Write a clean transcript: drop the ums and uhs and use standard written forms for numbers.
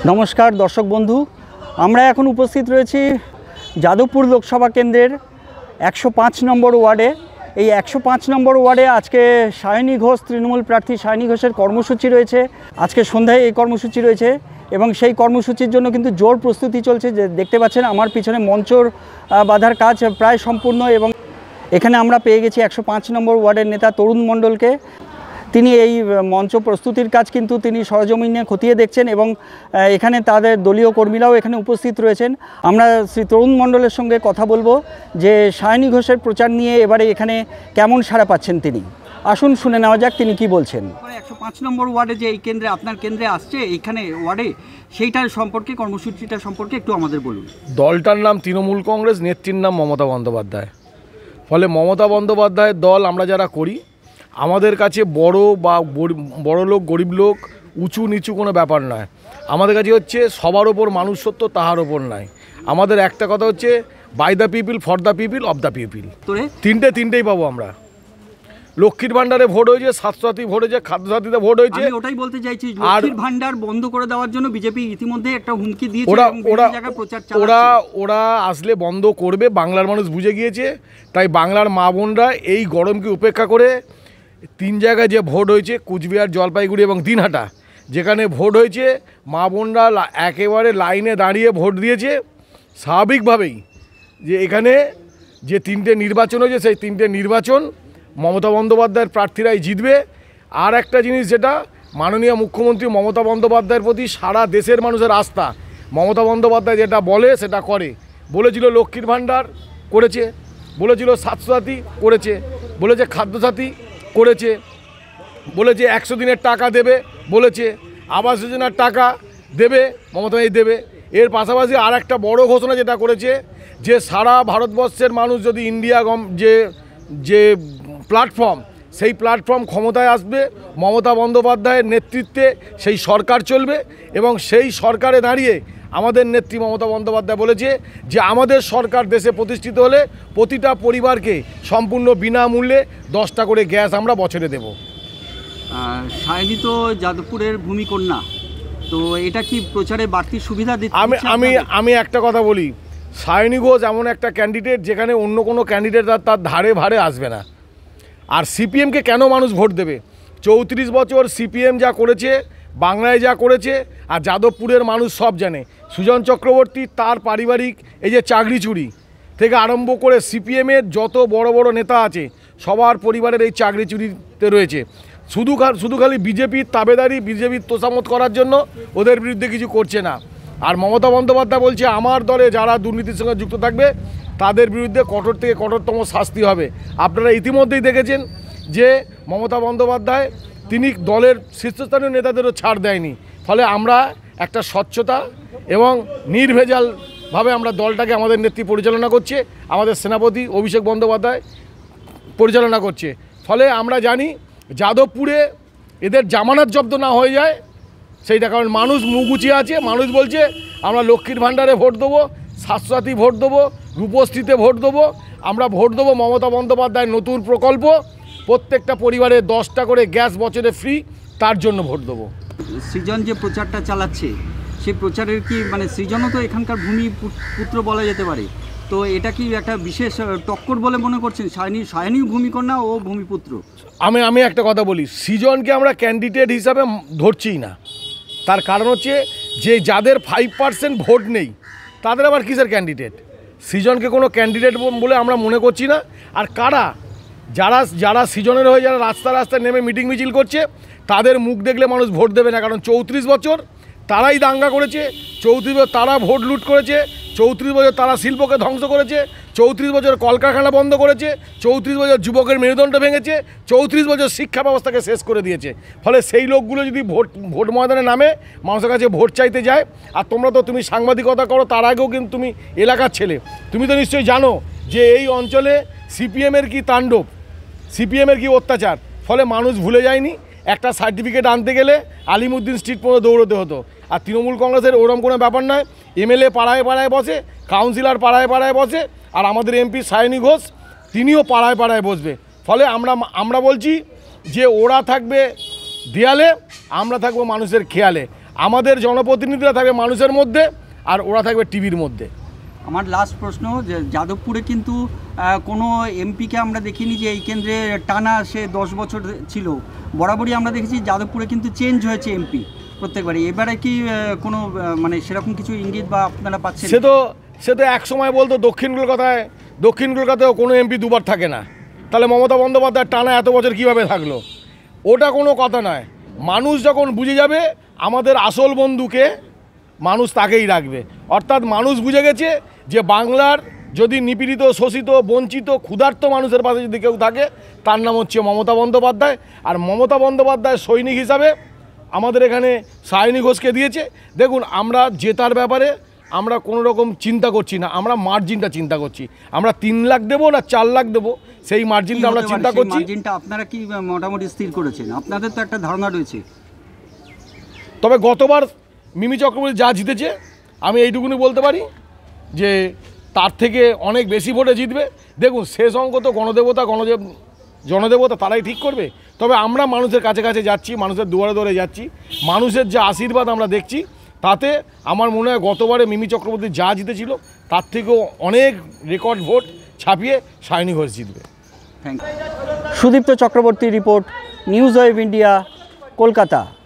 নমস্কার দর্শক বন্ধু, আমরা এখন উপস্থিত রয়েছি যাদবপুর লোকসভা কেন্দ্রের 105 নম্বর ওয়ার্ডে। এই 105 নম্বর ওয়ার্ডে আজকে সায়নী ঘোষ, তৃণমূল প্রার্থী সায়নী ঘোষের কর্মসূচি রয়েছে। আজকে সন্ধ্যায় এই কর্মসূচি রয়েছে এবং সেই কর্মসূচির জন্য কিন্তু জোর প্রস্তুতি চলছে। যে দেখতে পাচ্ছেন আমার পিছনে মঞ্চর বাঁধার কাজ প্রায় সম্পূর্ণ এবং এখানে আমরা পেয়ে গেছি 105 নম্বর ওয়ার্ডের নেতা তরুণ মণ্ডলকে। তিনি এই মঞ্চ প্রস্তুতির কাজ কিন্তু তিনি সরজমিনে খতিয়ে দেখছেন এবং এখানে তাদের দলীয় কর্মীরাও এখানে উপস্থিত রয়েছেন। আমরা শ্রী তরুণ মণ্ডলের সঙ্গে কথা বলবো যে সায়নী ঘোষের প্রচার নিয়ে এবারে এখানে কেমন সাড়া পাচ্ছেন তিনি। আসুন শুনে নেওয়া যাক তিনি কি বলছেন। 105 নম্বর ওয়ার্ডে যে এই কেন্দ্রে আপনার কেন্দ্রে আসছে এইখানে ওয়ার্ডে, সেইটার সম্পর্কে, কর্মসূচিটা সম্পর্কে একটু আমাদের বলুন। দলটার নাম তৃণমূল কংগ্রেস, নেত্রীর নাম মমতা বন্দ্যোপাধ্যায়। ফলে মমতা বন্দ্যোপাধ্যায়ের দল আমরা যারা করি, আমাদের কাছে বড় লোক গরিব লোক উঁচু নিচু কোনো ব্যাপার নয়। আমাদের কাছে হচ্ছে সবার ওপর মানুষ সত্য, তাহার ওপর নয়। আমাদের একটা কথা হচ্ছে by the people, for the people, of the people. তিনটেই পাবো আমরা। লক্ষ্মীর ভান্ডারে ভোট হয়েছে, স্বাস্থ্যসাথী ভোট হয়েছে, খাদ্যসাথীতে ভোট হয়েছে। আমি ওটাই বলতে চাইছি, লক্ষ্মীর ভান্ডার বন্ধ করে দেওয়ার জন্য বিজেপি ইতিমধ্যে একটা হুমকি দিয়েছে। ওরা আসলে বন্ধ করবে, বাংলার মানুষ বুঝে গিয়েছে। তাই বাংলার মা বোনরা এই গরমকে উপেক্ষা করে 3 জায়গায় যে ভোট হয়েছে, কুচবিহার, জলপাইগুড়ি এবং দিনহাটা, যেখানে ভোট হয়েছে, মা বোনরা একেবারে লাইনে দাঁড়িয়ে ভোট দিয়েছে। স্বাভাবিকভাবেই যে এখানে যে 3টে নির্বাচন হয়েছে, সেই 3টে নির্বাচন মমতা বন্দ্যোপাধ্যায়ের প্রার্থীরাই জিতবে। আর একটা জিনিস, যেটা মাননীয় মুখ্যমন্ত্রী মমতা বন্দ্যোপাধ্যায়ের প্রতি সারা দেশের মানুষের আস্থা। মমতা বন্দ্যোপাধ্যায় যেটা বলে সেটা করে। বলেছিল লক্ষ্মীর ভান্ডার করেছে, বলেছিল স্বাস্থ্যসাথী করেছে, বলেছে খাদ্যসাথী করেছে, বলেছে 100 দিনের টাকা দেবে, বলেছে আবাস যোজনার টাকা দেবে, মমতাই দেবে। এর পাশাপাশি আর একটা বড় ঘোষণা যেটা করেছে, যে সারা ভারতবর্ষের মানুষ যদি ইন্ডিয়া যে প্ল্যাটফর্ম, সেই প্ল্যাটফর্ম ক্ষমতায় আসবে, মমতা বন্দ্যোপাধ্যায়ের নেতৃত্বে সেই সরকার চলবে। এবং সেই সরকারে দাঁড়িয়ে আমাদের নেত্রী মমতা বন্দ্যোপাধ্যায় বলেছে যে আমাদের সরকার দেশে প্রতিষ্ঠিত হলে প্রতিটা পরিবারকে সম্পূর্ণ বিনামূল্যে 10টা করে গ্যাস আমরা বছরে দেব। সায়নী তো যাদবপুরের ভূমিকন্যা, তো এটা কি প্রচারে বাড়তি সুবিধা দিচ্ছে? আমি একটা কথা বলি, সায়নী ঘোষ এমন একটা ক্যান্ডিডেট যেখানে অন্য কোনো ক্যান্ডিডেট তার ধারে ভারে আসবে না। আর সিপিএমকে কেন মানুষ ভোট দেবে? 34 বছর সিপিএম যা করেছে, বাংলায় যা করেছে, আর যাদবপুরের মানুষ সব জানে। সুজন চক্রবর্তী তার পারিবারিক এই যে চাকরি চুরি থেকে আরম্ভ করে সিপিএমের যত বড় বড় নেতা আছে, সবার পরিবারের এই চাকরি চুরিতে রয়েছে। শুধু খালি বিজেপির তাবেদারি, বিজেপির তোষামত করার জন্য ওদের বিরুদ্ধে কিছু করছে না। আর মমতা বন্দ্যোপাধ্যায় বলছে আমার দলে যারা দুর্নীতির সঙ্গে যুক্ত থাকবে তাদের বিরুদ্ধে কঠোর থেকে কঠোরতম শাস্তি হবে। আপনারা ইতিমধ্যেই দেখেছেন যে মমতা বন্দ্যোপাধ্যায় তিনি দলের শীর্ষস্থানীয় নেতাদেরও ছাড় দেয়নি। ফলে আমরা একটা স্বচ্ছতা এবং নির্ভেজালভাবে আমরা দলটাকে, আমাদের নেত্রী পরিচালনা করছে, আমাদের সেনাপতি অভিষেক বন্দ্যোপাধ্যায় পরিচালনা করছে। ফলে আমরা জানি যাদবপুরে এদের জামানত জব্দ না হয়ে যায় সেইটা, কারণ মানুষ মুখ উঁচিয়ে আছে। মানুষ বলছে আমরা লক্ষ্মীর ভাণ্ডারে ভোট দেবো, স্বাস্থ্যসাথী ভোট দেবো, রূপশ্রীতে ভোট দেবো, আমরা ভোট দেবো মমতা বন্দ্যোপাধ্যায়ের নতুন প্রকল্প, প্রত্যেকটা পরিবারে 10টা করে গ্যাস বছরে ফ্রি, তার জন্য ভোট দেবো। সৃজন যে প্রচারটা চালাচ্ছে, সেই প্রচারের কি মানে সৃজনও তো এখানকার ভূমিপুত্র বলা যেতে পারে, তো এটা কি একটা বিশেষ টক্কর বলে মনে করছেন? সায়নী ভূমিকন্যা ও ভূমিপুত্র। আমি একটা কথা বলি, সৃজনকে আমরা ক্যান্ডিডেট হিসাবে ধরছিই না। তার কারণ হচ্ছে যে যাদের 5% ভোট নেই তাদের আবার কিসের ক্যান্ডিডেট? সৃজনকে কোনো ক্যান্ডিডেট বলে আমরা মনে করছি না। আর যারা সৃজনের হয়ে যারা রাস্তায় নেমে মিটিং মিছিল করছে, তাদের মুখ দেখলে মানুষ ভোট দেবে না। কারণ 34 বছর তারাই দাঙ্গা করেছে, 34 বছর তারা ভোট লুট করেছে, 34 বছর তারা শিল্পকে ধ্বংস করেছে, 34 বছর কলকারখানা বন্ধ করেছে, 34 বছর যুবকের মেরুদণ্ড ভেঙেছে, 34 বছর শিক্ষা ব্যবস্থাকে শেষ করে দিয়েছে। ফলে সেই লোকগুলো যদি ভোট ময়দানে নামে মানুষের কাছে ভোট চাইতে যায়, আর তুমি সাংবাদিকতা করো, তার আগেও কিন্তু তুমি এলাকার ছেলে, তুমি তো নিশ্চয়ই জানো যে এই অঞ্চলে সিপিএমের কি তাণ্ডব, সিপিএমের কি অত্যাচার। ফলে মানুষ ভুলে যায়নি, একটা সার্টিফিকেট আনতে গেলে আলিমুদ্দিন স্ট্রিট পর্যন্ত দৌড়তে হতো। আর তৃণমূল কংগ্রেসের ওরম কোনো ব্যাপার নয়, এমএলএ পাড়ায় পাড়ায় বসে, কাউন্সিলর পাড়ায় পাড়ায় বসে, আর আমাদের এমপি সায়নী ঘোষ তিনিও পাড়ায় পাড়ায় বসবে। ফলে আমরা বলছি যে ওরা থাকবে দেয়ালে, আমরা থাকবো মানুষের খেয়ালে। আমাদের জনপ্রতিনিধিরা থাকবে মানুষের মধ্যে, আর ওরা থাকবে টিভির মধ্যে। আমার লাস্ট প্রশ্ন, যে যাদবপুরে কিন্তু কোনো এমপিকে আমরা দেখিনি যে এই কেন্দ্রে টানা সে 10 বছর ছিল। বরাবরই আমরা দেখেছি যাদবপুরে কিন্তু চেঞ্জ হয়েছে এমপি প্রত্যেকবারই। এবারে কি কোনো মানে সেরকম কিছু ইঙ্গিত বা আপনারা পাচ্ছেন? সে তো এক সময় বলতো দক্ষিণ কলকাতায়ও কোনো এমপি দুবার থাকে না, তাহলে মমতা বন্দ্যোপাধ্যায় টানা এত বছর কীভাবে থাকলো? ওটা কোনো কথা নয়। মানুষ যখন বুঝে যাবে আমাদের আসল বন্ধুকে, মানুষ তাকেই রাখবে। অর্থাৎ মানুষ বুঝে গেছে যে বাংলার যদি নিপীড়িত, শোষিত, বঞ্চিত, ক্ষুধার্ত মানুষের পাশে যদি কেউ থাকে তার নাম হচ্ছে মমতা বন্দ্যোপাধ্যায়। আর মমতা বন্দ্যোপাধ্যায় সৈনিক হিসাবে আমাদের এখানে সায়নী ঘোষকে দিয়েছে। দেখুন, আমরা জেতার ব্যাপারে আমরা কোনো রকম চিন্তা করছি না, আমরা মার্জিনটা চিন্তা করছি। আমরা 3 লাখ দেবো না 4 লাখ দেবো, সেই মার্জিনটা আমরা চিন্তা করছি। মার্জিনটা আপনারা কি মোটামুটি স্থির করেছেন? আপনাদের তো একটা ধারণা রয়েছে। তবে গতবার মিমি চক্রবর্তী যা জিতেছে, আমি এইটুকুনি বলতে পারি যে তার থেকে অনেক বেশি ভোটে জিতবে। দেখুন, শেষ অঙ্ক তো জনদেবতা তারাই ঠিক করবে। তবে আমরা মানুষের কাছে কাছে যাচ্ছি, মানুষের দুয়ারে দুয়ারে যাচ্ছি, মানুষের যে আশীর্বাদ আমরা দেখছি, তাতে আমার মনে হয় গতবারে মিমি চক্রবর্তী যা জিতেছিল তার থেকেও অনেক রেকর্ড ভোট ছাপিয়ে সায়নী ঘোষ জিতবে। Thank you. Sudipta Chakraborty report, News Wave India, Kolkata.